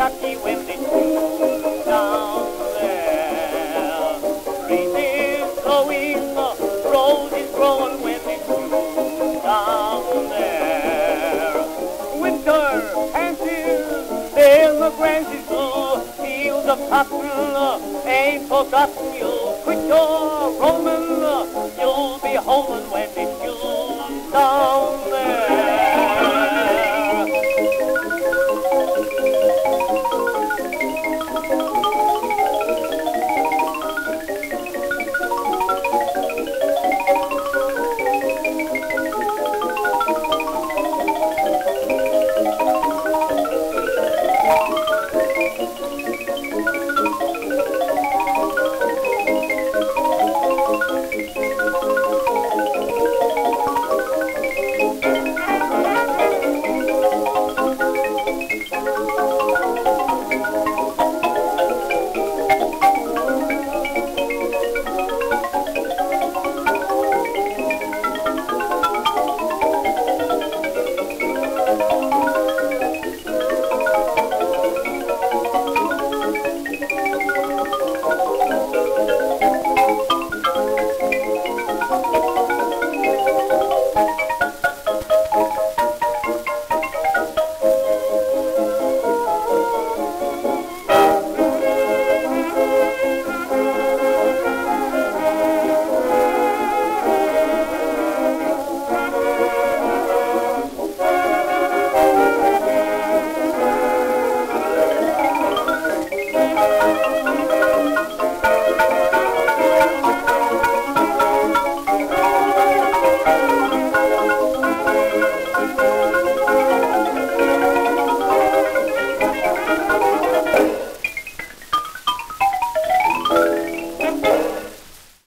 cocky when they shoot down there. Breezes blowing, roses growing when they shoot down there. Winter passes, then the grass is low, fields of cotton ain't forgotten. You'll quit your roaming, you'll be home when they shoot down there.